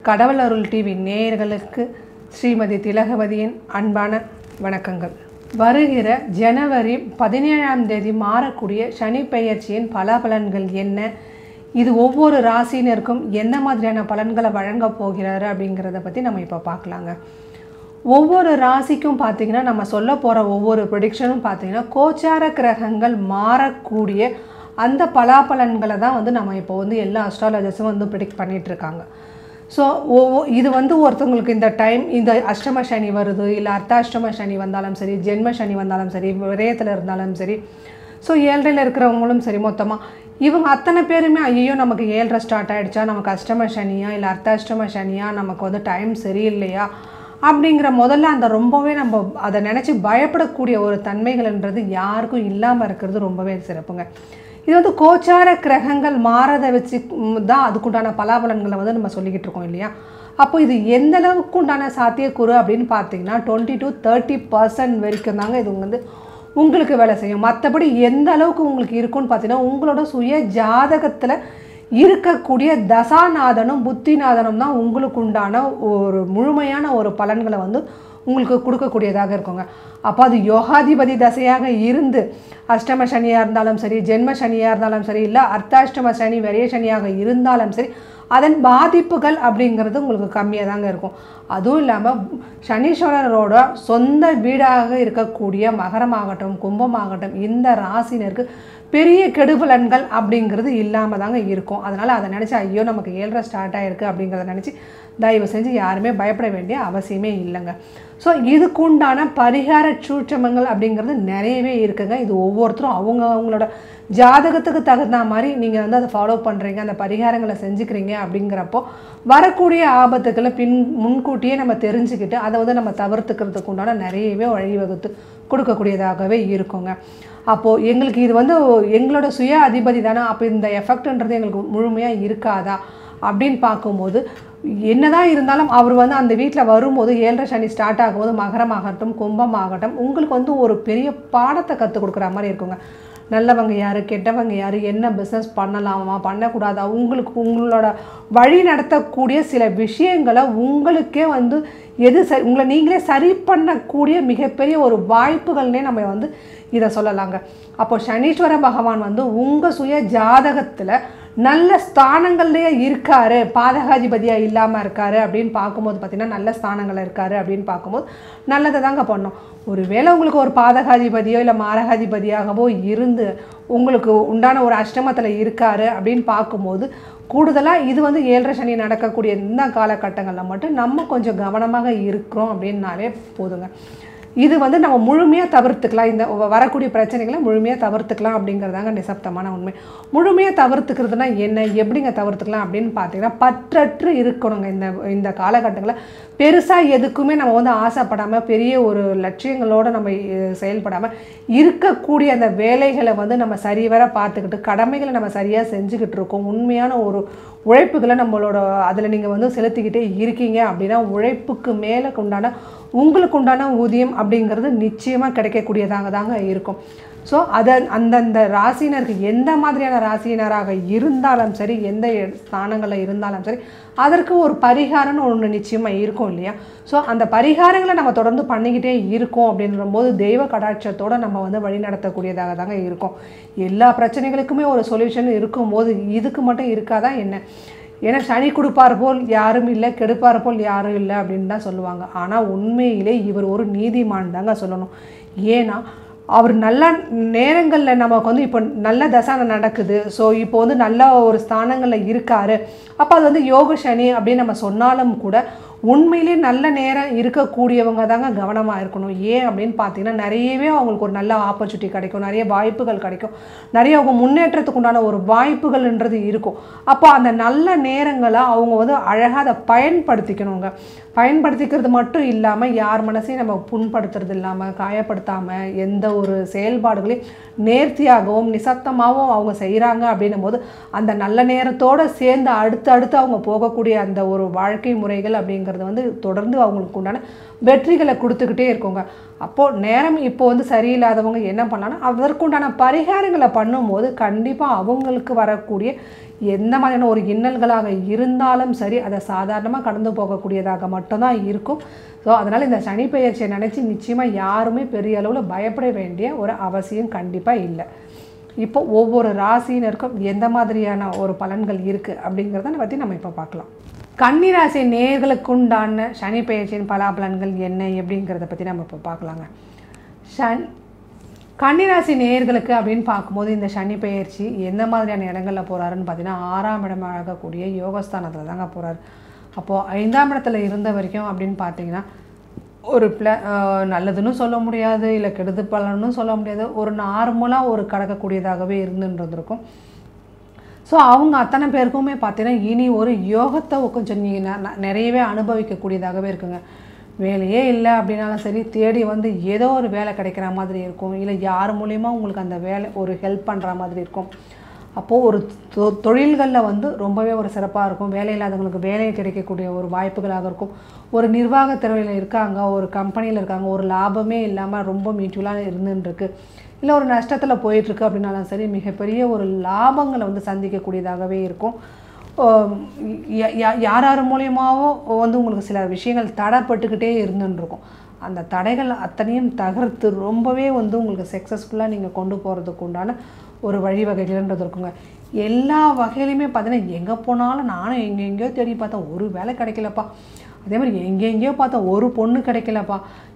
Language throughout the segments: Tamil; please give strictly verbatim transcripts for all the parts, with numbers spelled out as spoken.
கடவுள் அருள் டிவி நேயர்களுக்கு ஸ்ரீமதி திலகவதியின் அன்பான வணக்கங்கள். வருகிற ஜனவரி பதினேழாம் தேதி மாறக்கூடிய சனி பெயர்ச்சியின் பலாபலன்கள் என்ன, இது ஒவ்வொரு ராசினருக்கும் என்ன மாதிரியான பலன்களை வழங்க போகிறாரு அப்படிங்கிறத பற்றி நம்ம இப்போ பார்க்கலாங்க. ஒவ்வொரு ராசிக்கும் பார்த்திங்கன்னா நம்ம சொல்ல போகிற ஒவ்வொரு ப்ரெடிக்ஷனும் பார்த்திங்கன்னா கோச்சார கிரகங்கள் மாறக்கூடிய அந்த பலாபலன்களை தான் வந்து நம்ம இப்போ வந்து எல்லா அஸ்ட்ராலஜர்ஸும் வந்து ப்ரெடிக்ட் பண்ணிகிட்ருக்காங்க. ஸோ ஒவ்வொ இது வந்து ஒருத்தவங்களுக்கு இந்த டைம் இந்த அஷ்டம சனி வருது, இல்லை அர்த்தாஷ்டம சனி வந்தாலும் சரி, ஜென்ம சனி வந்தாலும் சரி, விரயத்தில் இருந்தாலும் சரி, ஸோ ஏழரையில் இருக்கிறவங்களும் சரி, மொத்தமாக இவங்க அத்தனை பேருமே ஐயோ நமக்கு ஏழரை ஸ்டார்ட் ஆகிடுச்சா, நமக்கு அஷ்டம சனியா இல்லை அர்த்தாஷ்டம சனியா, நமக்கு வந்து டைம் சரியில்லையா அப்படிங்கிற முதல்ல அந்த ரொம்பவே நம்ம அதை நினச்சி பயப்படக்கூடிய ஒரு தன்மைகள்ன்றது யாருக்கும் இல்லாமல் இருக்கிறது ரொம்பவே சிறப்புங்க. இது வந்து கோச்சார கிரகங்கள் மாறதை வச்சு தான் அதுக்குண்டான பலாபலன்களை வந்து நம்ம சொல்லிக்கிட்டு இருக்கோம் இல்லையா. அப்போ இது எந்த அளவுக்கு உண்டான சாத்தியக்கூறு அப்படின்னு பார்த்தீங்கன்னா டுவெண்ட்டி டு தேர்ட்டி பர்சன்ட் வரைக்கும் தாங்க இது வந்து உங்களுக்கு வேலை செய்யும். மற்றபடி எந்த அளவுக்கு உங்களுக்கு இருக்குன்னு பார்த்தீங்கன்னா உங்களோட சுய ஜாதகத்தில் இருக்கக்கூடிய தசாநாதனும் புத்திநாதனும் தான் உங்களுக்கு உண்டான ஒரு முழுமையான ஒரு பலன்களை வந்து உங்களுக்கு கொடுக்கக்கூடியதாக இருக்குங்க. அப்போ அது யோகாதிபதி தசையாக இருந்து அஷ்டம சனியாக இருந்தாலும் சரி, ஜென்ம சனியாக இருந்தாலும் சரி, இல்லை அர்த்தாஷ்டம சனி விரைய சனியாக இருந்தாலும் சரி, அதன் பாதிப்புகள் அப்படிங்கிறது உங்களுக்கு கம்மியாக தாங்க இருக்கும். அதுவும் இல்லாமல் சனீஸ்வரரோட சொந்த வீடாக இருக்கக்கூடிய மகரமாகட்டும் கும்பமாகட்டும் இந்த ராசினருக்கு பெரிய கெடுபலன்கள் அப்படிங்கிறது இல்லாமல் தாங்க இருக்கும். அதனால் அதை நினச்சி ஐயோ நமக்கு ஏழரை ஸ்டார்ட் ஆகிருக்கு அப்படிங்கிறத நினச்சி தயவு செஞ்சு யாருமே பயப்பட வேண்டிய அவசியமே இல்லைங்க. ஸோ இதுக்குண்டான பரிகார சூட்சமங்கள் அப்படிங்கிறது நிறையவே இருக்குங்க. இது ஒவ்வொருத்தரும் அவங்க அவங்களோட ஜாதகத்துக்கு தகுந்த மாதிரி நீங்கள் வந்து அதை ஃபாலோ பண்ணுறீங்க, அந்த பரிகாரங்களை செஞ்சுக்கிறீங்க அப்படிங்கிறப்போ வரக்கூடிய ஆபத்துக்களை பின் முன்கூட்டியே நம்ம தெரிஞ்சுக்கிட்டு அதை வந்து நம்ம தவிர்த்துக்கிறதுக்கு உண்டான நிறையவே வழிவகுத்து கொடுக்கக்கூடியதாகவே இருக்குங்க. அப்போது எங்களுக்கு இது வந்து எங்களோட சுய அதிபதி தானே, அப்போ இந்த எஃபெக்ட்ன்றது எங்களுக்கு முழுமையாக இருக்காதா அப்படின்னு பார்க்கும்போது என்னதான் இருந்தாலும் அவர் வந்து அந்த வீட்டில் வரும்போது ஏழரை சனி ஸ்டார்ட் ஆகும்போது மகரமாகட்டும் கும்பமாகட்டும் உங்களுக்கு வந்து ஒரு பெரிய பாடத்தை கற்றுக் கொடுக்குற மாதிரி இருக்குங்க. நல்லவங்க யார், கெட்டவங்க யார், என்ன பிஸ்னஸ் பண்ணலாமா பண்ணக்கூடாதா, உங்களுக்கு உங்களோட வழி நடத்தக்கூடிய சில விஷயங்களை உங்களுக்கே வந்து எது சரி உங்களை நீங்களே சரி பண்ணக்கூடிய மிகப்பெரிய ஒரு வாய்ப்புகள்னே நம்ம வந்து இதை சொல்லலாங்க. அப்போ சனீஸ்வர பகவான் வந்து உங்கள் சுய ஜாதகத்தில் நல்ல ஸ்தானங்கள்லேயே இருக்கார், பாதகாதிபதியாக இல்லாமல் இருக்கார் அப்படின்னு பார்க்கும்போது பார்த்திங்கன்னா நல்ல ஸ்தானங்கள் இருக்கார் அப்படின்னு பார்க்கும்போது நல்லதை தாங்க பண்ணோம். ஒருவேளை உங்களுக்கு ஒரு பாதகாதிபதியோ இல்லை மாரகாதிபதியாகவோ இருந்து உங்களுக்கு உண்டான ஒரு அஷ்டமத்தில் இருக்கார் அப்படின்னு பார்க்கும்போது கூடுதலாக இது வந்து ஏழரை சனி நடக்கக்கூடிய இந்த காலகட்டங்களில் மட்டும் நம்ம கொஞ்சம் கவனமாக இருக்கிறோம் அப்படின்னாலே போதுங்க. இது வந்து நம்ம முழுமையாக தவிர்த்துக்கலாம், இந்த வரக்கூடிய பிரச்சனைகளை முழுமையாக தவிர்த்துக்கலாம் அப்படிங்கிறதாங்க நிசப்தமான உண்மை. முழுமையாக தவிர்த்துக்கிறதுனா என்ன, எப்படிங்க தவிர்த்துக்கலாம் அப்படின்னு பார்த்தீங்கன்னா பற்றற்று இருக்கணுங்க. இந்த இந்த காலகட்டங்களில் பெருசாக எதுக்குமே நம்ம வந்து ஆசைப்படாமல் பெரிய ஒரு லட்சியங்களோடு நம்ம செயல்படாமல் இருக்கக்கூடிய அந்த வேலைகளை வந்து நம்ம சரிவர பார்த்துக்கிட்டு கடமைகளை நம்ம சரியாக செஞ்சுக்கிட்டு இருக்கோம். உண்மையான ஒரு உழைப்புகளை நம்மளோட அதில் நீங்கள் வந்து செலுத்திக்கிட்டே இருக்கீங்க அப்படின்னா உழைப்புக்கு மேலே உண்டான உங்களுக்கு உண்டான ஊதியம் அப்படிங்கிறது நிச்சயமாக கிடைக்கக்கூடியதாக தாங்க இருக்கும். ஸோ அதை அந்தந்த ராசினருக்கு எந்த மாதிரியான ராசினராக இருந்தாலும் சரி, எந்த ஸ்தானங்களில் இருந்தாலும் சரி, அதற்கு ஒரு பரிகாரம்னு ஒன்று நிச்சயமாக இருக்கும் இல்லையா. ஸோ அந்த பரிகாரங்களை நம்ம தொடர்ந்து பண்ணிக்கிட்டே இருக்கோம் அப்படின்ற போது தெய்வ கடாட்சத்தோடு நம்ம வந்து வழி நடத்தக்கூடியதாக தாங்க இருக்கும். எல்லா பிரச்சனைகளுக்குமே ஒரு சொல்யூஷன் இருக்கும்போது இதுக்கு மட்டும் இருக்காதான் என்ன? ஏன்னா சனி கொடுப்பார் போல் யாரும் இல்லை, கெடுப்பார் போல் யாரும் இல்லை அப்படின்னு தான் சொல்லுவாங்க. ஆனால் உண்மையிலே இவர் ஒரு நீதிமான் தாங்க சொல்லணும். ஏன்னா அவர் நல்ல நேரங்களில் நமக்கு வந்து இப்போ நல்ல தசானை நடக்குது, ஸோ இப்போ வந்து நல்ல ஒரு ஸ்தானங்களில் இருக்கார், அப்போ அது வந்து யோக சனி அப்படின்னு நம்ம சொன்னாலும் கூட உண்மையிலே நல்ல நேரம் இருக்கக்கூடியவங்க தாங்க கவனமாக இருக்கணும். ஏன் அப்படின்னு பார்த்தீங்கன்னா நிறையவே அவங்களுக்கு ஒரு நல்ல ஆப்பர்ச்சுனிட்டி கிடைக்கும், நிறைய வாய்ப்புகள் கிடைக்கும், நிறைய அவங்க முன்னேற்றத்துக்கு உண்டான ஒரு வாய்ப்புகள்ன்றது இருக்கும். அப்போ அந்த நல்ல நேரங்களை அவங்க வந்து அழகாக அதை பயன்படுத்திக்கணுங்க. பயன்படுத்திக்கிறது மட்டும் இல்லாமல் யார் மனசையும் நம்ம புண்படுத்துறது இல்லாமல் காயப்படுத்தாமல் எந்த ஒரு செயல்பாடுகளையும் நேர்த்தியாகவும் நிசப்தமாகவும் அவங்க செய்கிறாங்க அப்படின்னும் போது அந்த நல்ல நேரத்தோடு சேர்ந்து அடுத்து அடுத்து அவங்க போகக்கூடிய அந்த ஒரு வாழ்க்கை முறைகள் அப்படிங்கிற அப்படிங்கிறது வந்து தொடர்ந்து அவங்களுக்கு உண்டான வெற்றிகளை கொடுத்துக்கிட்டே இருக்குங்க. அப்போது நேரம் இப்போ வந்து சரியில்லாதவங்க என்ன பண்ணலான்னா அதற்குண்டான பரிகாரங்களை பண்ணும்போது கண்டிப்பாக அவங்களுக்கு வரக்கூடிய எந்த மாதிரியான ஒரு இன்னல்களாக இருந்தாலும் சரி அதை சாதாரணமாக கடந்து போகக்கூடியதாக மட்டும்தான் இருக்கும். ஸோ அதனால் இந்த சனி பெயர்ச்சியை நினச்சி நிச்சயமாக யாருமே பெரிய அளவில் பயப்பட வேண்டிய ஒரு அவசியம் கண்டிப்பாக இல்லை. இப்போ ஒவ்வொரு ராசியினருக்கும் எந்த மாதிரியான ஒரு பலன்கள் இருக்குது அப்படிங்கிறத பற்றி நம்ம இப்போ பார்க்கலாம். கன்னிராசி நேயர்களுக்குண்டான சனி பெயர்ச்சியின் பலாபலன்கள் என்ன அப்படிங்கிறத பற்றி நம்ம இப்போ பார்க்கலாங்க. சன் கன்னிராசி நேயர்களுக்கு அப்படின்னு பார்க்கும்போது இந்த சனி பெயர்ச்சி எந்த மாதிரியான இடங்களில் போகிறாருன்னு பார்த்தீங்கன்னா ஆறாம் இடமாகக்கூடிய யோகஸ்தானத்தில் தாங்க போகிறாரு. அப்போது ஐந்தாம் இடத்துல இருந்த வரைக்கும் அப்படின்னு பார்த்தீங்கன்னா ஒரு பிள நல்லதுன்னு சொல்ல முடியாது, இல்லை கெடுது பலன்னு சொல்ல முடியாது, ஒரு நார்மலாக ஒரு கடக்கக்கூடியதாகவே இருந்துருக்கும். ஸோ அவங்க அத்தனை பேருக்குமே பார்த்தீங்கன்னா இனி ஒரு யோகத்தை கொஞ்சம் நீ நிறையவே அனுபவிக்கக்கூடியதாகவே இருக்குங்க. வேலையே இல்லை அப்படின்னாலும் சரி தேடி வந்து ஏதோ ஒரு வேலை கிடைக்கிற மாதிரி இருக்கும், இல்லை யார் மூலியமாக உங்களுக்கு அந்த வேலை ஒரு ஹெல்ப் பண்ணுற மாதிரி இருக்கும். அப்போது ஒரு தொ தொழில்களில் வந்து ரொம்பவே ஒரு சிறப்பாக இருக்கும். வேலை இல்லாதவங்களுக்கு வேலை கிடைக்கக்கூடிய ஒரு வாய்ப்புகளாக இருக்கும். ஒரு நிர்வாகத்துறையில் இருக்காங்க, ஒரு கம்பெனியில் இருக்காங்க, ஒரு லாபமே இல்லாமல் ரொம்ப மியூச்சுவலாக இருந்துருக்கு, இல்லை ஒரு நஷ்டத்தில் போயிட்டுருக்கு அப்படின்னாலும் சரி மிகப்பெரிய ஒரு லாபங்களை வந்து சந்திக்கக்கூடியதாகவே இருக்கும். யார் யார் மூலியமாகவும் வந்து உங்களுக்கு சில விஷயங்கள் தடைப்பட்டுக்கிட்டே இருந்துருக்கும். அந்த தடைகள் அத்தனையும் தகர்த்து ரொம்பவே வந்து உங்களுக்கு சக்ஸஸ்ஃபுல்லாக நீங்கள் கொண்டு போகிறதுக்கு உண்டான ஒரு வழிவகைகள்ன்றது இருக்குங்க. எல்லா வகையிலையுமே பார்த்தீங்கன்னா எங்கே போனாலும் நானும் எங்கே எங்கேயோ தேடி பார்த்தேன் ஒரு வேலை கிடைக்கலப்பா, அதே மாதிரி எங்கே எங்கேயோ பார்த்தேன் ஒரு பொண்ணு கிடைக்கலப்பா,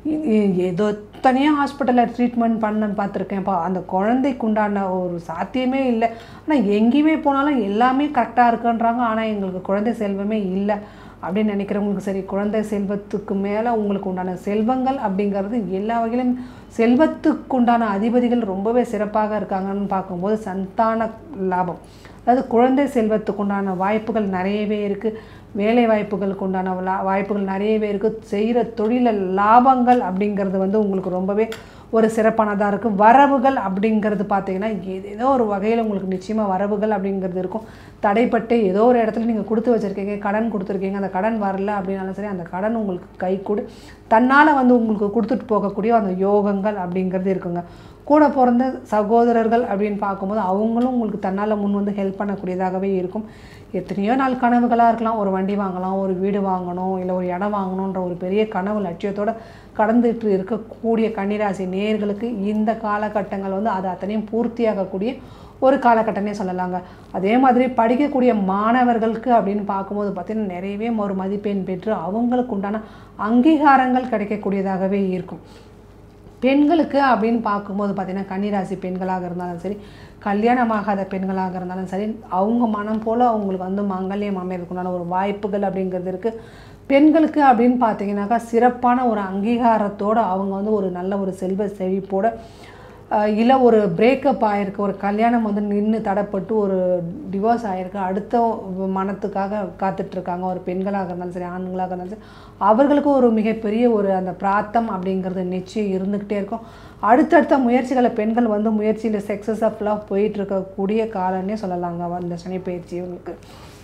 ஏதோ தனியாக ஹாஸ்பிட்டலில் ட்ரீட்மெண்ட் பண்ண பார்த்துருக்கேன்ப்பா, அந்த குழந்தைக்கு உண்டான ஒரு சாத்தியமே இல்லை, ஆனால் எங்கேயுமே போனாலும் எல்லாமே கரெக்டாக இருக்குன்றாங்க, ஆனால் எங்களுக்கு குழந்தை செல்வமே இல்லை அப்படின்னு நினைக்கிறவங்களுக்கு சரி, குழந்தை செல்வத்துக்கு மேலே உங்களுக்கு உண்டான செல்வங்கள் அப்படிங்கிறது எல்லா வகையிலும் செல்வத்துக்கு உண்டான அதிபதிகள் ரொம்பவே சிறப்பாக இருக்காங்கன்னு பார்க்கும்போது சந்தான லாபம், அதாவது குழந்தை செல்வத்துக்கு உண்டான வாய்ப்புகள் நிறையவே இருக்குது. வேலை வாய்ப்புகளுக்கு உண்டான வாய்ப்புகள் நிறையவே இருக்குது. செய்கிற தொழில லாபங்கள் அப்படிங்கிறது வந்து உங்களுக்கு ரொம்பவே ஒரு சிறப்பானதாக இருக்குது. வரவுகள் அப்படிங்கிறது பார்த்தீங்கன்னா ஏதோ ஒரு வகையில் உங்களுக்கு நிச்சயமாக வரவுகள் அப்படிங்கிறது இருக்கும். தடைப்பட்டு ஏதோ ஒரு இடத்துல நீங்கள் கொடுத்து வச்சுருக்கீங்க, கடன் கொடுத்துருக்கீங்க, அந்த கடன் வரல அப்படின்னாலும் சரி அந்த கடன் உங்களுக்கு கை கொடு தன்னால் வந்து உங்களுக்கு கொடுத்துட்டு போகக்கூடிய அந்த யோகங்கள் அப்படிங்கிறது இருக்குங்க. கூட பிறந்த சகோதரர்கள் அப்படின்னு பார்க்கும்போது அவங்களும் உங்களுக்கு தன்னால் முன் வந்து ஹெல்ப் பண்ணக்கூடியதாகவே இருக்கும். எத்தனையோ நாள் கனவுகளாக இருக்கலாம், ஒரு வண்டி வாங்கலாம், ஒரு வீடு வாங்கணும், இல்லை ஒரு இடம் வாங்கணுன்ற ஒரு பெரிய கனவு லட்சியத்தோடு கடந்துட்டு இருக்கக்கூடிய கன்னிராசி நேயர்களுக்கு இந்த காலகட்டங்கள் வந்து அது அத்தனையும் பூர்த்தியாகக்கூடிய ஒரு காலகட்டமே சொல்லலாங்க. அதே மாதிரி படிக்கக்கூடிய மாணவர்களுக்கு அப்படின்னு பார்க்கும்போது பார்த்திங்கன்னா நிறையவே ஒரு மதிப்பெண் பெற்று அவங்களுக்கு உண்டான அங்கீகாரங்கள் கிடைக்கக்கூடியதாகவே இருக்கும். பெண்களுக்கு அப்படின்னு பார்க்கும்போது பார்த்திங்கன்னா கன்னிராசி பெண்களாக இருந்தாலும் சரி, கல்யாணமாகாத பெண்களாக இருந்தாலும் சரி, அவங்க மனம் போல் அவங்களுக்கு வந்து மங்கல்யம் அமைறதுக்குண்டான ஒரு வாய்ப்புகள் அப்படிங்கிறது இருக்குது. பெண்களுக்கு அப்படின்னு பார்த்தீங்கன்னாக்கா சிறப்பான ஒரு அங்கீகாரத்தோடு அவங்க வந்து ஒரு நல்ல ஒரு செல்வ செழிப்போட, இல்லை ஒரு பிரேக்கப் ஆகிருக்கு, ஒரு கல்யாணம் வந்து நின்று தடைப்பட்டு ஒரு டிவோர்ஸ் ஆகிருக்கு, அடுத்த மனத்துக்காக காத்துட்ருக்காங்க, ஒரு பெண்களாக இருந்தாலும் சரி ஆண்களாக இருந்தாலும் சரி, அவர்களுக்கு ஒரு மிகப்பெரிய ஒரு அந்த பிரார்த்தம் அப்படிங்கிறது நிச்சயம் இருந்துக்கிட்டே இருக்கும். அடுத்தடுத்த முயற்சிகளை பெண்கள் வந்து முயற்சியில் சக்ஸஸ்ஃபுல்லாக போயிட்டுருக்கக்கூடிய காலன்னே சொல்லலாங்க அந்த சனி பயிற்சி இவங்களுக்கு.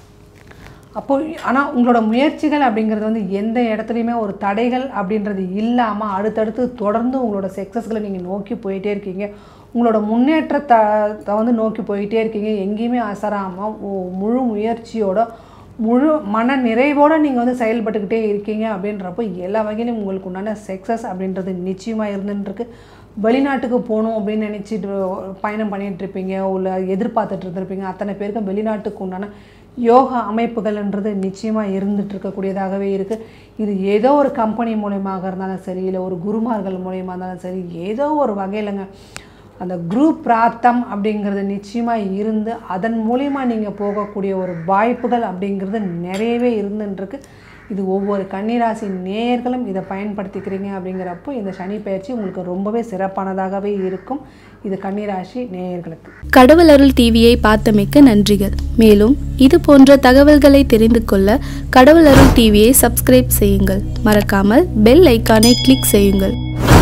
அப்போது ஆனால் உங்களோட முயற்சிகள் அப்படிங்கிறது வந்து எந்த இடத்துலையுமே ஒரு தடைகள் அப்படின்றது இல்லாமல் அடுத்தடுத்து தொடர்ந்து உங்களோட சக்ஸஸ்களை நீங்கள் நோக்கி போயிட்டே இருக்கீங்க. உங்களோட முன்னேற்றத்தை வந்து நோக்கி போயிட்டே இருக்கீங்க. எங்கேயுமே அசராமல் முழு முயற்சியோட முழு மன நிறைவோடு நீங்கள் வந்து செயல்பட்டுக்கிட்டே இருக்கீங்க. அப்படின்றப்போ எல்லா வகையிலும் உங்களுக்கு உண்டான சக்ஸஸ் அப்படின்றது நிச்சயமாக இருந்துருக்கு. வெளிநாட்டுக்கு போகணும் அப்படின்னு நினச்சிட்டு பயணம் பண்ணிகிட்ருப்பீங்க, இல்லை எதிர்பார்த்துட்டு இருந்திருப்பீங்க. அத்தனை பேருக்கும் வெளிநாட்டுக்கு உண்டான யோகா அமைப்புகள்ன்றது நிச்சயமாக இருந்துட்டு இருக்கக்கூடியதாகவே இருக்குது. இது ஏதோ ஒரு கம்பெனி மூலயமாக இருந்தாலும் சரி, இல்லை ஒரு குருமார்கள் மூலயமா இருந்தாலும் சரி, ஏதோ ஒரு வகையிலங்க அந்த குரூப் பிரார்த்தம் அப்படிங்கிறது நிச்சயமாக இருந்து அதன் மூலிமா நீங்கள் போகக்கூடிய ஒரு வாய்ப்புகள் அப்படிங்கிறது நிறையவே இருந்துருக்கு. இது ஒவ்வொரு கன்னிராசி நேயர்களும் இதை பயன்படுத்திக்கிறீங்க அப்படிங்கிறப்போ இந்த சனி பயிற்சி உங்களுக்கு ரொம்பவே சிறப்பானதாகவே இருக்கும். இது கன்னிராசி நேயர்களுக்கு. கடவுள் அருள் டிவியை பார்த்தமைக்கு நன்றிகள். மேலும் இது போன்ற தகவல்களை தெரிந்து கொள்ள கடவுள் அருள் டிவியை சப்ஸ்கிரைப் செய்யுங்கள். மறக்காமல் பெல் ஐக்கானை கிளிக் செய்யுங்கள்.